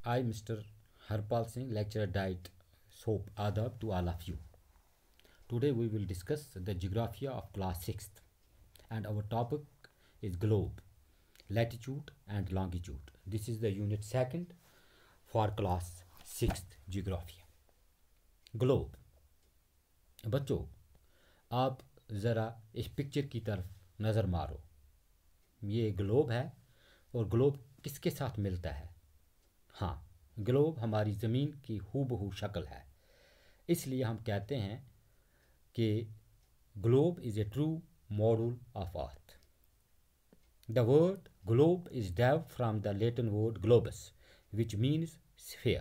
I, Mr. Harpal Singh, lecturer diet soap adab to all of you. Today we will discuss the geography of class 6th and our topic is globe, latitude and longitude. This is the unit 2nd for class 6th geography. Globe. बच्चों आप ज़रा इस picture की तरफ नज़र मारो। ये globe है और ग्लोब किसके साथ मिलता है? हाँ, ग्लोब हमारी ज़मीन की हूबहू शक्ल है। इसलिए हम कहते हैं कि globe is a true model of earth. The word globe is derived from the Latin word globus, which means sphere.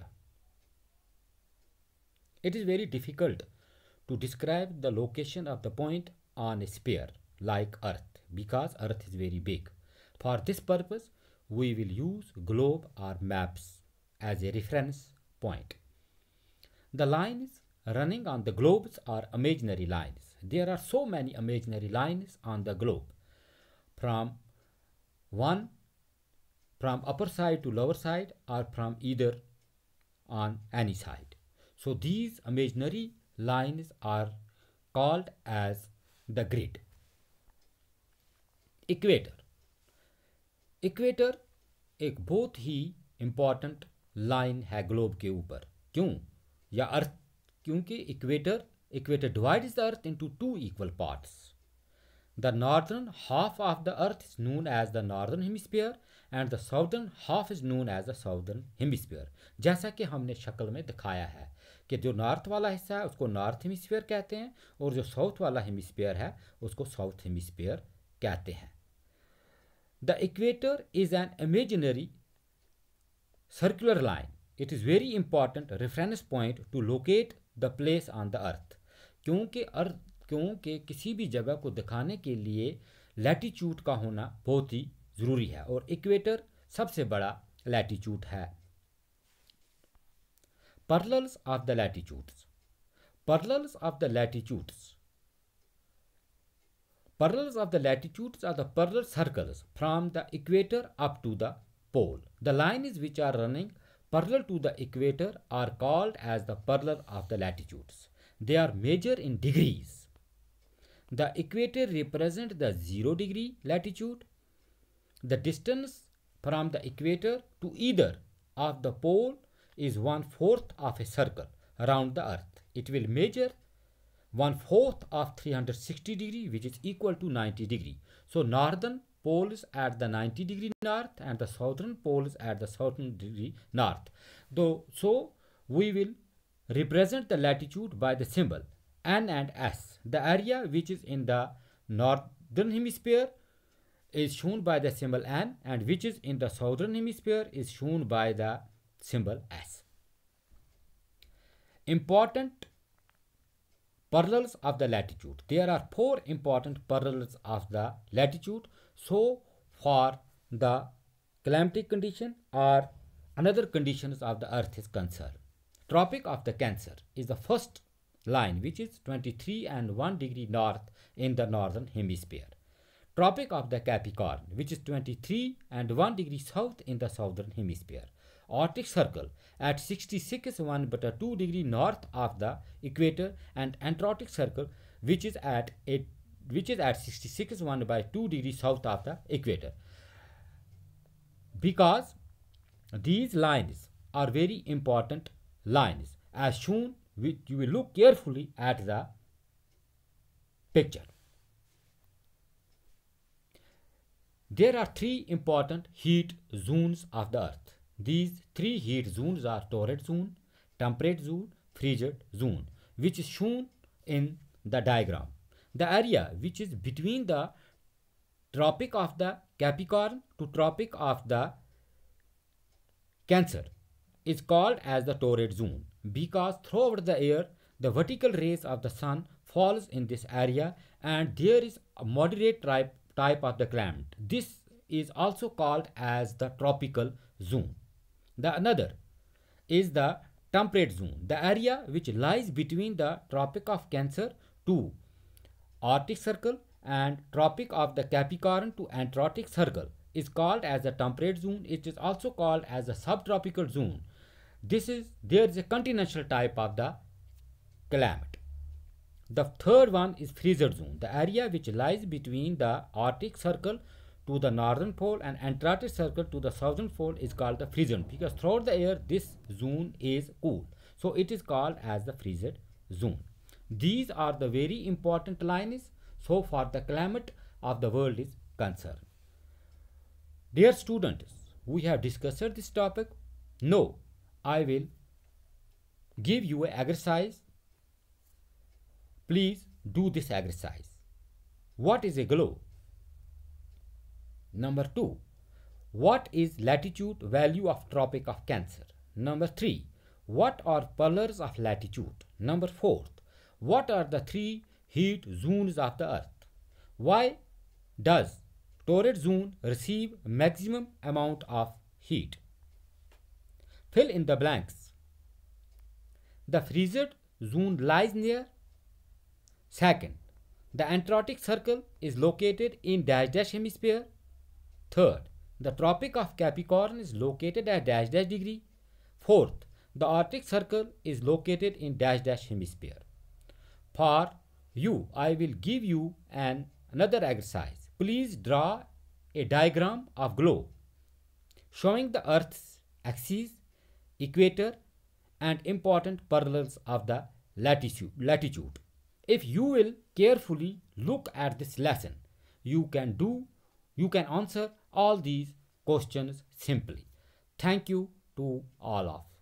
It is very difficult to describe the location of the point on a sphere like Earth because Earth is very big. For this purpose, we will use globe or maps as a reference point. The lines running on the globes are imaginary lines. There are so many imaginary lines on the globe from upper side to lower side or from either on any side. So these imaginary lines are called as the grid. Equator एक बहुत ही important line है globe के ऊपर। क्यों? या earth, क्योंकि equator divides the earth into two equal parts. The northern half of the earth is known as the northern hemisphere and the southern half is known as the southern hemisphere. जैसा कि हमने शक्ल में दिखाया है कि जो नॉर्थ वाला हिस्सा है उसको नॉर्थ हेमिस्फीयर कहते हैं और जो साउथ वाला हेमिस्फीयर है उसको साउथ हेमिस्फीयर कहते हैं। The equator is an imaginary circular line. It is very important reference point to locate the place on the earth. क्योंकि किसी भी जगह को दिखाने के लिए लैटिट्यूड का होना बहुत ही ज़रूरी है और इक्वेटर सबसे बड़ा लैटिट्यूड है। Parallels of the latitudes. Parallels of the latitudes are the parallel circles from the equator up to the pole. The lines which are running parallel to the equator are called as the parallel of the latitudes. They are measured in degrees. The equator represents the 0 degree latitude. The distance from the equator to either of the pole is 1/4 of a circle around the earth. It will measure 1/4 of 360 degree, which is equal to 90 degree. So northern pole is at the 90 degree north and the southern pole is at the southern degree north. So we will represent the latitude by the symbol N and S. The area which is in the northern hemisphere is shown by the symbol N and which is in the southern hemisphere is shown by the symbol S. Important parallels of the latitude. There are 4 important parallels of the latitude. So for the climatic condition or another conditions of the earth is concerned. Tropic of the Cancer is the first line which is 23 and 1 degree north in the northern hemisphere. Tropic of the Capricorn which is 23 and 1 degree south in the southern hemisphere. Arctic Circle at 66.1/2 degree north of the equator and Antarctic Circle which is at 66.1/2 degree south of the equator. Because these lines are very important lines as shown, you will look carefully at the picture. There are 3 important heat zones of the earth. These 3 heat zones are torrid zone, temperate zone, frigid zone, which is shown in the diagram. The area which is between the Tropic of the Capricorn to Tropic of the Cancer is called as the torrid zone because throughout the year the vertical rays of the sun falls in this area and there is a moderate type of the climate. This is also called as the tropical zone. The another is the temperate zone. The area which lies between the Tropic of Cancer to Arctic Circle and Tropic of the Capricorn to Antarctic Circle is called as the temperate zone. It is also called as the subtropical zone There is a continental type of the climate. The third one is freezer zone, the area which lies between the Arctic Circle to the northern pole and Antarctic Circle to the southern pole is called the freezer zone, because throughout the year this zone is cool. So it is called as the freezer zone. These are the very important lines so far the climate of the world is concerned. Dear students, we have discussed this topic. Now I will give you an exercise. Please do this exercise. What is a globe? Number 2. What is latitude value of Tropic of Cancer? Number 3. What are colors of latitude? Number 4. What are the 3 heat zones of the earth? Why does torrid zone receive maximum amount of heat? Fill in the blanks. The freezer zone lies near. Second, the Antarctic Circle is located in dash dash hemisphere. Third, the Tropic of Capricorn is located at dash dash degree. Fourth, the Arctic Circle is located in dash dash hemisphere. For you, I will give you another exercise. Please draw a diagram of globe showing the Earth's axis, equator, and important parallels of the latitude. If you will carefully look at this lesson, you can answer all these questions simply. Thank you to all of